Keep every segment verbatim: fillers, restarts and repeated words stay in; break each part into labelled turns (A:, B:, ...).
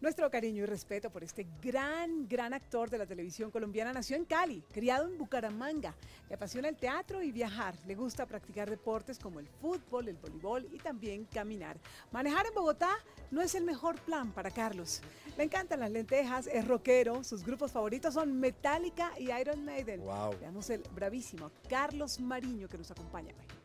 A: Nuestro cariño y respeto por este gran, gran actor de la televisión colombiana. Nació en Cali, criado en Bucaramanga. Le apasiona el teatro y viajar. Le gusta practicar deportes como el fútbol, el voleibol y también caminar. Manejar en Bogotá no es el mejor plan para Carlos. Le encantan las lentejas, es rockero. Sus grupos favoritos son Metallica y Iron Maiden.
B: Wow.
A: Veamos el bravísimo Carlos Mariño que nos acompaña hoy.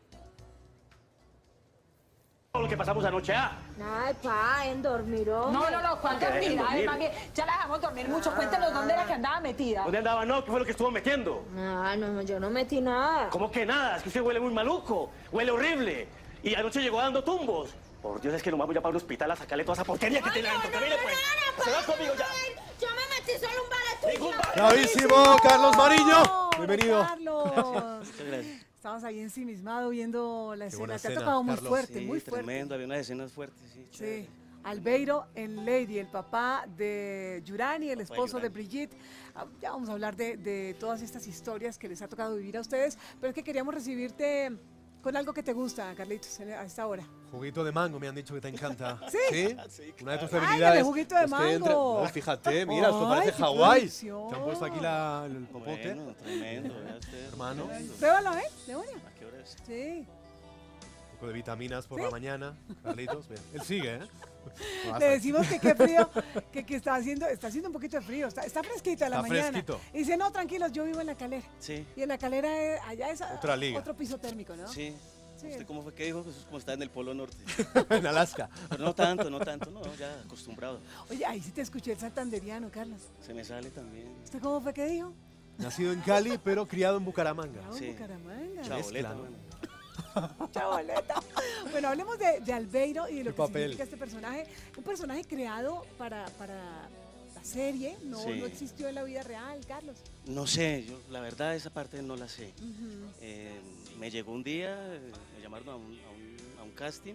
C: Lo que pasamos anoche, ¿ah?
D: Ay, pa, en dormir,
E: No,
D: hombre.
E: no, no, ¿cuál dormir? Ay, mami, ya la dejamos dormir mucho. Cuéntanos dónde era que andaba metida.
C: ¿Dónde andaba? No, ¿qué fue lo que estuvo metiendo?
D: Ah, no, yo no metí nada.
C: ¿Cómo que nada? Es que usted huele muy maluco, huele horrible. Y anoche llegó dando tumbos. Por Dios, es que nos vamos ya para el hospital a sacarle toda esa porquería que
D: Ay,
C: tiene
D: no,
C: adentro.
D: no,
C: Camine,
D: no,
C: pues.
D: no, no,
C: Se va
D: pa,
C: conmigo ya.
D: Yo me metí solo un bar
C: Ningún bar.
B: ¡Bravísimo, Carlos Mariño!
A: Hola,
B: Bienvenido.
A: Carlos.
C: Muchas gracias.
A: Estabas ahí ensimismado viendo la
B: Qué
A: escena.
B: buena
A: Te ha
B: escena,
A: tocado muy
B: Carlos.
A: fuerte,
C: Sí,
A: muy fuerte.
C: tremendo, había unas escenas fuertes, sí.
A: Sí,
C: chévere.
A: Albeiro en Lady, el papá de Yurani, el esposo de
C: Yurani.
A: Brigitte. Ah, Ya vamos a hablar de, de todas estas historias que les ha tocado vivir a ustedes, pero es que queríamos recibirte con algo que te gusta, Carlitos, en- a esta hora.
B: Juguito de mango, me han dicho que te encanta.
A: ¿Sí?
B: ¿Sí? Una de tus
A: Ay,
B: debilidades.
A: dale, juguito de
B: es que entre-
A: mango.
B: No, fíjate, mira, esto
A: Ay,
B: parece
A: qué
B: Hawái.
A: producción.
B: Te han puesto aquí la, el popote.
C: Bueno, tremendo, vea usted.
B: Hermano.
C: tremendo.
A: Pruébalo, ¿eh? De una.
C: ¿A qué hora es?
A: Sí.
B: Un poco de vitaminas por
A: ¿Sí?
B: la mañana. Carlitos, bien. Él sigue, ¿eh? No,
A: Le
B: hasta-
A: decimos que qué frío, que, que está haciendo, está haciendo un poquito de frío, está, está fresquito en la
B: Está
A: mañana.
B: fresquito.
A: Y dice, no, tranquilos, yo vivo en la calera.
C: Sí,
A: Y en la calera, eh, allá es ah,
B: Otra liga.
A: otro piso térmico, ¿no?
C: sí.
A: Sí.
C: ¿Usted cómo fue que dijo? Eso es como está en el Polo Norte.
B: en Alaska.
C: Pero no tanto, no tanto, no, ya acostumbrado.
A: Oye, ahí sí te escuché el santanderiano, Carlos.
C: Se me sale también.
A: ¿Usted cómo fue que dijo?
B: Nacido en Cali, pero criado en Bucaramanga.
A: Bravo,
C: Sí.
A: Bucaramanga.
C: Chaboleta,
B: Mezcla.
C: mano.
A: Chaboleta. Bueno, hablemos de, de Albeiro y de lo
B: El
A: que
B: papel.
A: significa este personaje. Un personaje creado para, para la serie, no,
C: Sí.
A: no existió en la vida real, Carlos.
C: No sé, yo la verdad esa parte no la sé.
A: Ujú.
C: Eh, me llegó un día, eh, me llamaron a un, a un- a un casting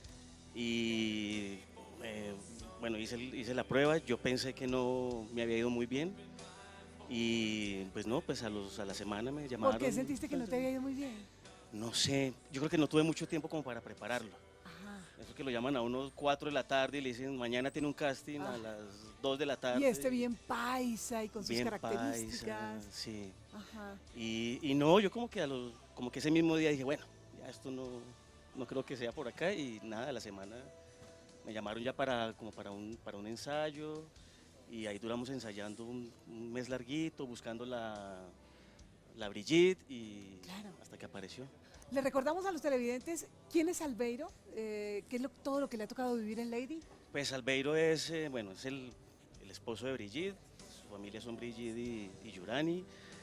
C: y eh, bueno, hice, el- hice la prueba, yo pensé que no me había ido muy bien y pues no, pues a, los, a la semana me llamaron.
A: ¿Por qué sentiste que no te había ido muy bien?
C: No sé, yo creo que no tuve mucho tiempo como para prepararlo.
A: Ajá.
C: Eso que lo llaman a unos cuatro de la tarde y le dicen mañana tiene un casting
A: Ah.
C: a las dos de la tarde.
A: Y este bien paisa y con sus
C: bien
A: características.
C: paisa, sí.
A: Ajá.
C: Y, y no, yo como que a los, como que ese mismo día dije, bueno, ya esto no, no creo que sea por acá y nada, a la semana me llamaron ya para, como para un, para un ensayo y ahí duramos ensayando un, un mes larguito, buscando la, la Brigitte y
A: Claro.
C: hasta que apareció.
A: Le recordamos a los televidentes quién es Albeiro, eh, qué es lo- todo lo que le ha tocado vivir en Lady.
C: Pues Albeiro es, eh, bueno, es el, el esposo de Brigitte, su familia son Brigitte y, y Yurani.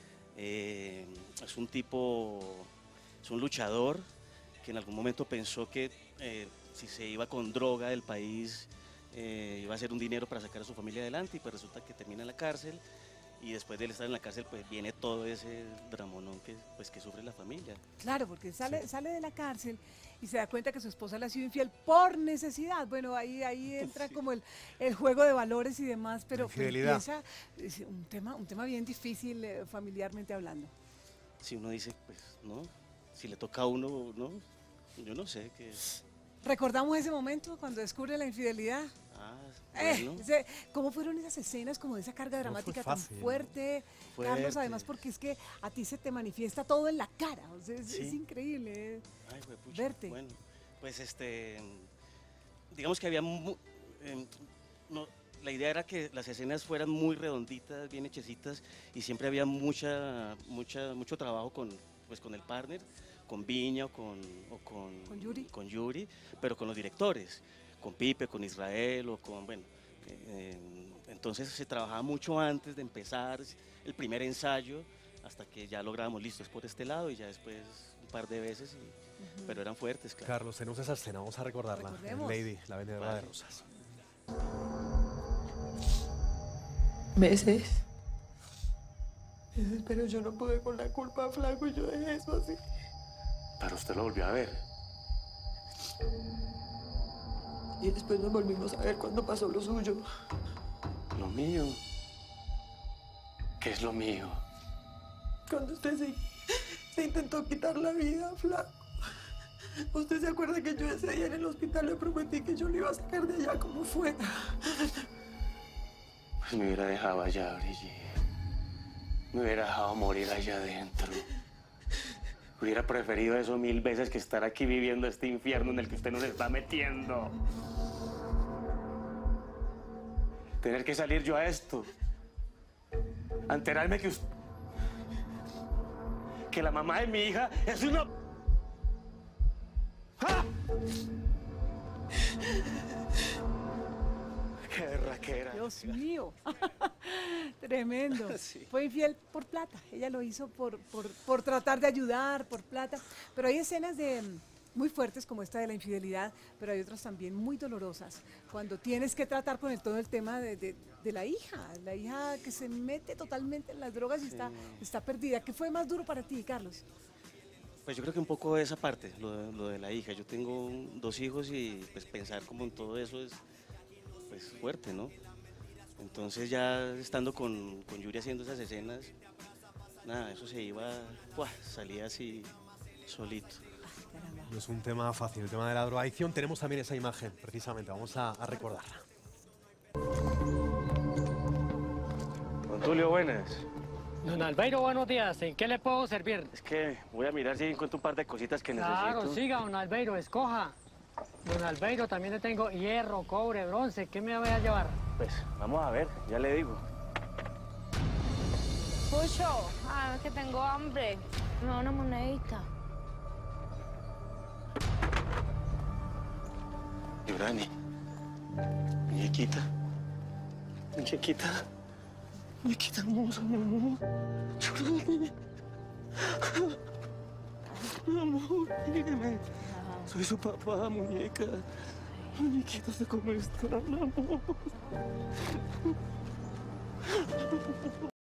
C: Eh, es un tipo, es un luchador que en algún momento pensó que eh, si se iba con droga del país eh, iba a hacer un dinero para sacar a su familia adelante y pues resulta que termina en la cárcel y después de él estar en la cárcel pues viene todo ese dramonón que, pues, que sufre la familia.
A: Claro, porque sale, sale de la cárcel y se da cuenta que su esposa le ha sido infiel por necesidad. Bueno, ahí, ahí entra como el, el juego de valores y demás, pero pero
B: Infidelidad.
A: empieza es un tema, un tema bien difícil eh, familiarmente hablando.
C: Si uno dice, pues no, si le toca a uno, no, yo no sé qué.
A: ¿Recordamos ese momento cuando descubre la infidelidad?
C: Ah,
A: Eh,
C: bueno.
A: ese- ¿Cómo fueron esas escenas como de esa carga
B: fue
A: dramática
B: fácil,
A: tan
B: ¿no?
A: fuerte? Carlos,
C: Fuerte.
A: además porque es que a ti se te manifiesta todo en la cara, o sea, es,
C: Sí.
A: es increíble. eh.
C: Ay, juepucha,
A: verte.
C: Bueno, pues este, digamos que había, mu- em, no, la idea era que las escenas fueran muy redonditas, bien hechecitas, y siempre había mucha, mucha, mucho trabajo con, pues, con el partner, con Viña o con, o con,
A: Con Yuri.
C: con Yuri, pero con los directores, con Pipe, con Israel o con, bueno, eh, entonces se trabajaba mucho antes de empezar el primer ensayo, hasta que ya lográbamos, listo, es por este lado, y ya después un par de veces, y- pero eran fuertes, claro.
B: Carlos, tenemos esa escena, vamos a recordarla. En
A: Recordemos.
B: Lady, la vendedora
C: Vale.
B: de rosas.
E: Meses. Meses, pero yo no pude con la culpa, flaco, y yo dejé eso así.
C: Pero usted lo volvió a ver.
E: Y después nos volvimos a ver cuando pasó lo suyo.
C: Lo mío. ¿Qué es lo mío?
E: Cuando usted se, se intentó quitar la vida, flaco. ¿Usted se acuerda que yo ese día en el hospital le prometí que yo lo iba a sacar de allá como fuera?
F: Pues me hubiera dejado allá, Brigitte. Me hubiera dejado morir allá adentro. Hubiera preferido eso mil veces que estar aquí viviendo este infierno en el que usted nos está metiendo. Tener que salir yo a esto. A enterarme que usted... que la mamá de mi hija es una... ¡Ah! ¡Qué berraquera!
A: Dios mío, tremendo.
C: Sí.
A: Fue infiel por plata, ella lo hizo por, por, por tratar de ayudar, por plata. Pero hay escenas de, muy fuertes como esta de la infidelidad, pero hay otras también muy dolorosas. Cuando tienes que tratar con el, todo el tema de, de, de la hija, la hija que se mete totalmente en las drogas y está, está perdida. ¿Qué fue más duro para ti, Carlos?
C: Pues yo creo que un poco esa parte, lo de, lo de la hija. Yo tengo dos hijos y pues pensar como en todo eso es pues fuerte, ¿no? Entonces ya estando con, con Yuri haciendo esas escenas, nada, eso se iba, ¡buah! Salía así solito.
B: No es un tema fácil, el tema de la drogadicción. Tenemos también esa imagen, precisamente, vamos a, a recordarla.
F: Don Tulio, buenas.
G: Don Albeiro, buenos días. ¿En qué le puedo servir?
F: Es que voy a mirar si encuentro un par de cositas que
G: Claro,
F: necesito.
G: siga, don Albeiro, escoja. Don Albeiro, también le tengo hierro, cobre, bronce. ¿Qué me voy a llevar?
F: Pues vamos a ver, ya le digo.
D: Pucho, ay, es que tengo hambre. Me da una monedita.
F: Yurani, muñequita, muñequita, muñequita hermosa, mi amor. Yurani. Mi amor, míreme. Soy su papá, muñeca. Muñequita, ¿cómo está, mi amor?